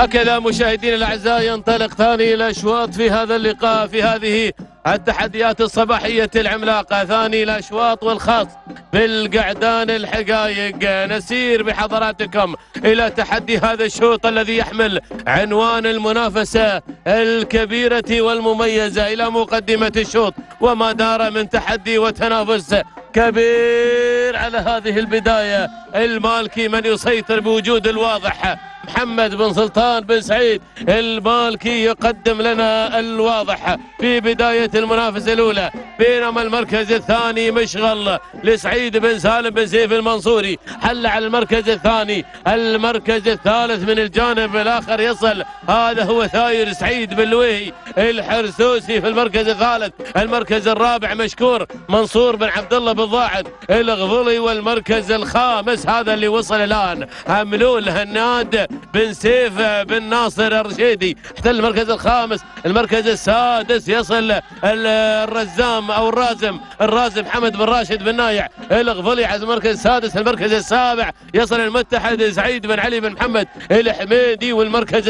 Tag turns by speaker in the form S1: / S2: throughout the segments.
S1: هكذا مشاهدينا الأعزاء ينطلق ثاني الأشواط في هذا اللقاء في هذه التحديات الصباحية العملاقة. ثاني الأشواط والخاص بالقعدان الحقائق. نسير بحضراتكم إلى تحدي هذا الشوط الذي يحمل عنوان المنافسة الكبيرة والمميزة إلى مقدمة الشوط وما دار من تحدي وتنافس كبير على هذه البداية. المالكي من يسيطر بوجود الواضح محمد بن سلطان بن سعيد المالكي يقدم لنا الواضح في بداية المنافسة الأولى، بينما المركز الثاني مشغل لسعيد بن سالم بن سيف المنصوري حل على المركز الثاني. المركز الثالث من الجانب الآخر يصل هذا هو ثاير سعيد بن لويهي الحرسوسي في المركز الثالث. المركز الرابع مشكور منصور بن عبد الله بن ضاعد الغفلي. والمركز الخامس هذا اللي وصل الآن هملول هناد بن سيف بن ناصر الرشيدي احتل المركز الخامس. المركز السادس يصل الرزام او الرازم محمد بن راشد بن نايع الغفلي على المركز السادس. المركز السابع يصل المتحد سعيد بن علي بن محمد الحميدي. والمركز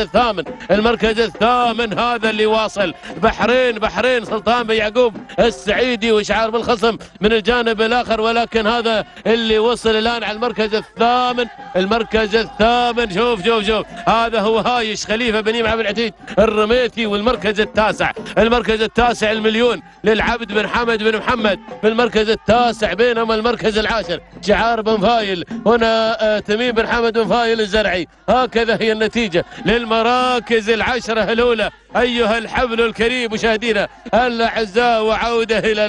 S1: الثامن هذا اللي واصل بحرين سلطان بن يعقوب السعيدي وشعار بالخصم من الجانب الاخر، ولكن هذا اللي وصل الان على المركز الثامن. شوف هذا هو هايش خليفه بن يمعة بن عتيج الرميثي. والمركز التاسع المليون للعبد بن حمد بن محمد في المركز التاسع. بينما المركز العاشر شعار بن فايل هنا تميم بن حمد بن فايل الزرعي. هكذا هي النتيجه للمراكز العشره الاولى ايها الحفل الكريم مشاهدينا الاعزاء. وعوده الى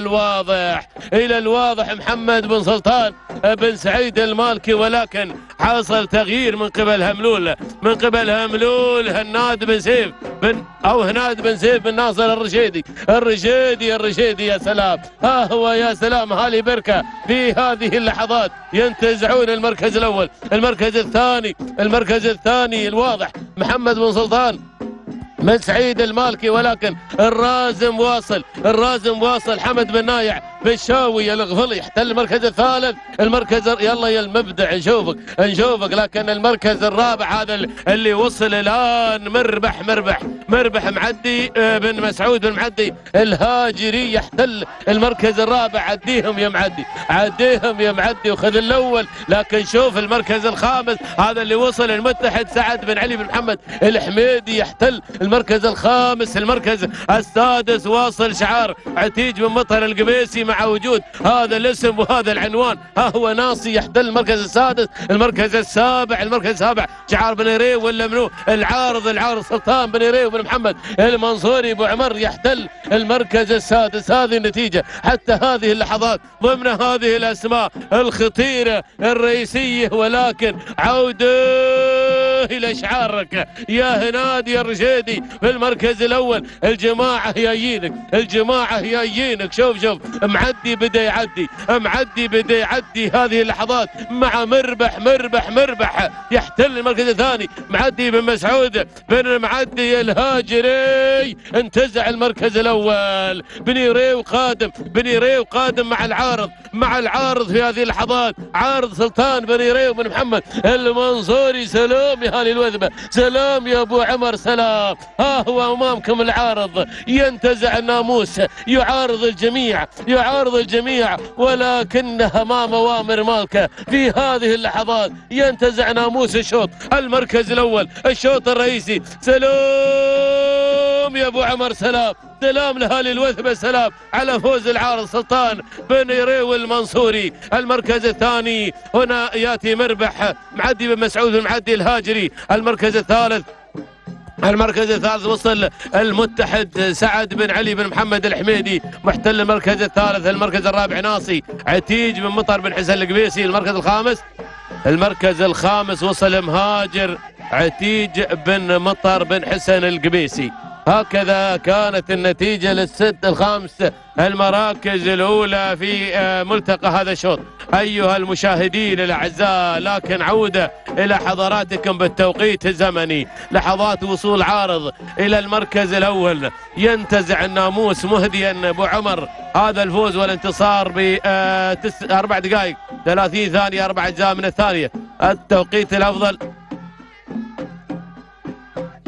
S1: الواضح محمد بن سلطان بن سعيد المالكي، ولكن حصل تغيير من قبل هملول هناد بن سيف بن ناصر الرشيدي. يا سلام، ها هو يا سلام هالي بركة في هذه اللحظات ينتزعون المركز الأول. المركز الثاني الواضح محمد بن سلطان بن سعيد المالكي، ولكن الرازم واصل حمد بن نايع بالشاوي الغفلي احتل المركز الثالث. يلا يا المبدع نشوفك. لكن المركز الرابع هذا اللي وصل الان مربح معدي بن مسعود بن معدي الهاجري يحتل المركز الرابع. عديهم يا معدي وخذ الاول. لكن شوف المركز الخامس هذا اللي وصل المتحد سعد بن علي بن محمد الحميدي يحتل المركز الخامس. المركز السادس واصل شعار عتيج بن مطر القبيسي مع وجود هذا الاسم وهذا العنوان. ها هو ناصي يحتل المركز السادس. المركز السابع شعار بن ريو ولا منو العارض سلطان بن ريو بن محمد المنصوري ابو عمر يحتل المركز السادس. هذه النتيجه حتى هذه اللحظات ضمن هذه الاسماء الخطيره الرئيسيه. ولكن عوده الى شعارك يا هناد يا الرشيدي في المركز الاول. الجماعه جايينك. شوف معدي بدا يعدي هذه اللحظات مع مربح يحتل المركز الثاني. معدي بن مسعود بن معدي الهاجري انتزع المركز الاول. بني ريو قادم مع العارض في هذه اللحظات. عارض سلطان بني ريو بن محمد المنصوري. سلام يا هاني الوثبه، سلام يا ابو عمر، سلام. ها هو امامكم العارض ينتزع الناموس، يعارض الجميع ولكنها امام اوامر مالكه في هذه اللحظات ينتزع ناموس الشوط. المركز الاول الشوط الرئيسي. سلام يا ابو عمر، سلام لهالي الوثبه، سلام على فوز العارض سلطان بن ريو المنصوري. المركز الثاني هنا ياتي مربح معدي بن مسعود بن معدي الهاجري. المركز الثالث وصل المتحد سعد بن علي بن محمد الحميدي محتل المركز الثالث. المركز الرابع ناصي عتيج بن مطر بن حسن القبيسي. المركز الخامس وصل مهاجر عتيج بن مطر بن حسن القبيسي. هكذا كانت النتيجة الخامس المراكز الأولى في ملتقى هذا الشوط أيها المشاهدين الأعزاء. لكن عودة إلى حضراتكم بالتوقيت الزمني. لحظات وصول عارض إلى المركز الأول ينتزع الناموس مهديا أبو عمر هذا الفوز والانتصار ب 4 دقائق 30 ثانية 4 أجزاء من الثانية. التوقيت الأفضل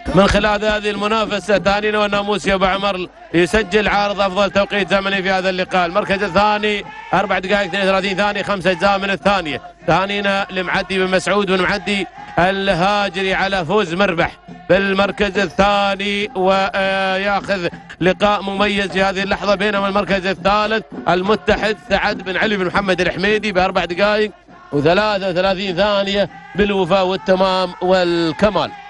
S1: من خلال هذه المنافسة. تهانينا والناموس يا ابو عمر يسجل عارض افضل توقيت زمني في هذا اللقاء. المركز الثاني 4 دقائق 32 ثانية 5 أجزاء من الثانية. تهانينا لمعدي بن مسعود بن معدي الهاجري على فوز مربح بالمركز الثاني، وياخذ لقاء مميز في هذه اللحظة. بينما المركز الثالث المتحد سعد بن علي بن محمد الحميدي ب4 دقائق و33 ثانية بالوفاء والتمام والكمال.